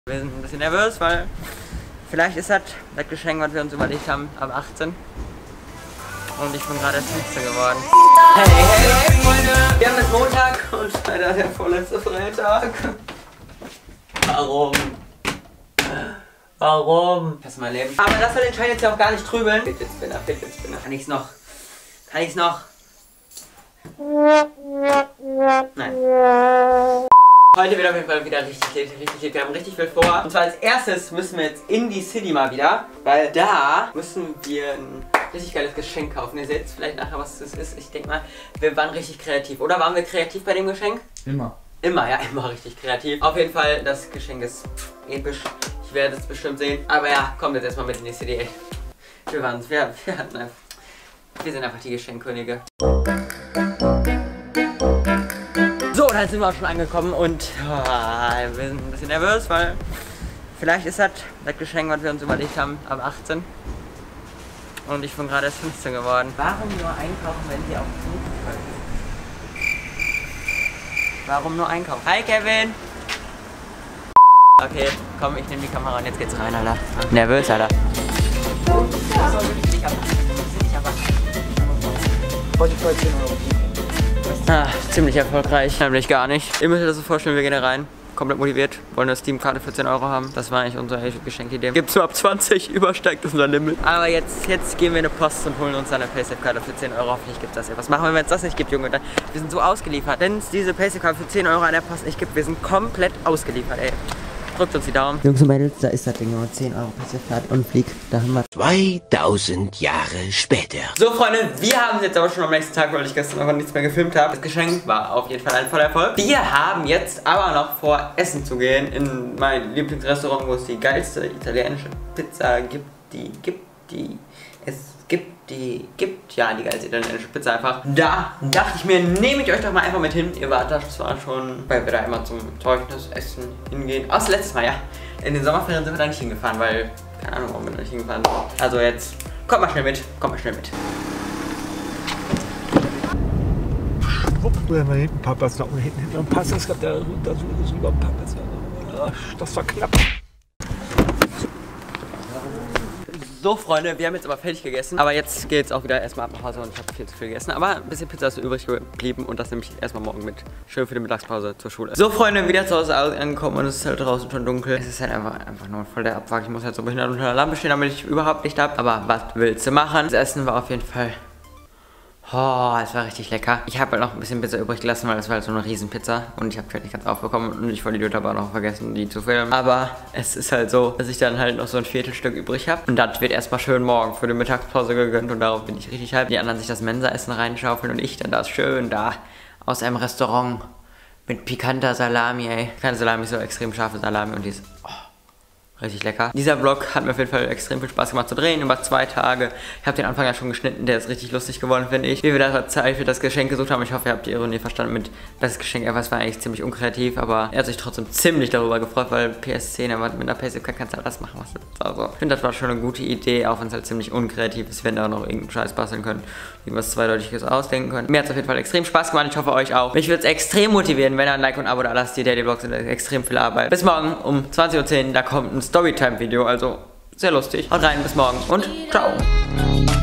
Wir sind ein bisschen nervös, weil vielleicht ist das Geschenk, was wir uns überlegt haben, ab 18. Und ich bin gerade erst 15 geworden. Hey, Freunde! Wir haben jetzt Montag und leider der vorletzte Freitag. Warum? Warum? Das ist mein Leben. Aber das soll den Schein jetzt ja auch gar nicht trübeln. Fit Spinner. Kann ich's noch? Nein. Heute wird auf jeden Fall wieder richtig. Wir haben richtig viel vor. Und zwar als erstes müssen wir jetzt in die City mal wieder. Weil da müssen wir ein richtig geiles Geschenk kaufen. Ihr seht vielleicht nachher, was das ist. Ich denke mal, wir waren richtig kreativ. Oder waren wir kreativ bei dem Geschenk? Immer. Immer richtig kreativ. Auf jeden Fall, das Geschenk ist episch. Ich werde es bestimmt sehen. Aber ja, kommt jetzt erstmal mit in die City, ey. Wir waren es. Wir sind einfach die Geschenkkönige. So, dann sind wir auch schon angekommen und wir sind ein bisschen nervös, weil vielleicht ist das Geschenk, was wir uns überlegt haben, ab 18. Und ich bin gerade erst 15 geworden. Warum nur einkaufen, wenn sie auch suchen können? Warum nur einkaufen? Hi Kevin! Okay, komm, ich nehme die Kamera und jetzt geht's rein, Alter. Nervös, Alter. Ziemlich erfolgreich. Nämlich gar nicht. Ihr müsst euch das so vorstellen, wir gehen da rein. Komplett motiviert. Wollen eine Steam-Karte für 10 Euro haben. Das war eigentlich unsere Geschenkidee. Gibt's nur ab 20, übersteigt unser Limit. Aber jetzt gehen wir in eine Post und holen uns eine Paysafe-Karte für 10 Euro. Hoffentlich gibt es das ja. Was machen wir, wenn es das nicht gibt, Junge? Wir sind so ausgeliefert. Wenn es diese Paysafe-Karte für 10 Euro an der Post nicht gibt, wir sind komplett ausgeliefert, ey. Drückt uns die Daumen. Jungs und Mädels, da ist das Ding. 10 Euro Paysafe-Karte und fliegt. Da haben wir 2000 Jahre später. So Freunde, wir haben es jetzt aber schon am nächsten Tag, weil ich gestern einfach nichts mehr gefilmt habe. Das Geschenk war auf jeden Fall ein voller Erfolg. Wir haben jetzt aber noch vor, essen zu gehen in mein Lieblingsrestaurant, wo es die geilste italienische Pizza gibt. Die geilste italienische Pizza einfach. Da dachte ich mir, nehme ich euch doch mal einfach mit hin. Ihr wart da zwar schon, weil wir da immer zum Zeugnisessen hingehen. Außer letztes Mal, ja. In den Sommerferien sind wir da nicht hingefahren, weil, keine Ahnung, warum wir da nicht hingefahren sind. Also jetzt, kommt mal schnell mit. Wenn wir hinten Papas noch hinten am Pass, es gab der runter so über Papas. Das war knapp. So Freunde, wir haben jetzt aber fertig gegessen. Aber jetzt geht es auch wieder erstmal ab nach Hause und ich habe viel zu viel gegessen. Aber ein bisschen Pizza ist übrig geblieben und das nehme ich erstmal morgen mit. Schön für die Mittagspause zur Schule. So Freunde, wieder zu Hause angekommen und es ist halt draußen schon dunkel. Es ist halt einfach nur voll der Abfuck. Ich muss halt so behindert unter der Lampe stehen, damit ich überhaupt Licht habe. Aber was willst du machen? Das Essen war auf jeden Fall... Oh, es war richtig lecker. Ich habe halt noch ein bisschen Pizza übrig gelassen, weil es war halt so eine Riesenpizza. Und ich habe die halt nicht ganz aufbekommen und ich wollte die aber noch vergessen, die zu filmen. Aber es ist halt so, dass ich dann halt noch so ein Viertelstück übrig habe. Und das wird erstmal schön morgen für die Mittagspause gegönnt. Und darauf bin ich richtig hyped. Die anderen sich das Mensa-Essen reinschaufeln und ich dann das schön da aus einem Restaurant mit pikanter Salami, ey. Keine Salami, so extrem scharfe Salami und die ist... Oh. Richtig lecker. Dieser Vlog hat mir auf jeden Fall extrem viel Spaß gemacht zu drehen, über 2 Tage. Ich habe den Anfang ja schon geschnitten, der ist richtig lustig geworden, finde ich. Wie wir da Zeit für das Geschenk gesucht haben, ich hoffe, ihr habt die Ironie verstanden mit das Geschenk ever. Es war eigentlich ziemlich unkreativ, aber er hat sich trotzdem ziemlich darüber gefreut, weil PS10, aber mit einer PS10 kannst du halt das machen, was du willst. Also, ich finde, das war schon eine gute Idee, auch wenn es halt ziemlich unkreativ ist. Wir hätten da noch irgendeinen Scheiß basteln können, irgendwas Zweideutiges ausdenken können. Mir hat es auf jeden Fall extrem Spaß gemacht, ich hoffe, euch auch. Mich würde es extrem motivieren, wenn ihr ein Like und ein Abo da lasst. Die Daily Vlogs sind extrem viel Arbeit. Bis morgen um 20:10 Uhr, da kommt ein Storytime-Video. Also sehr lustig. Haut rein, bis morgen und ciao.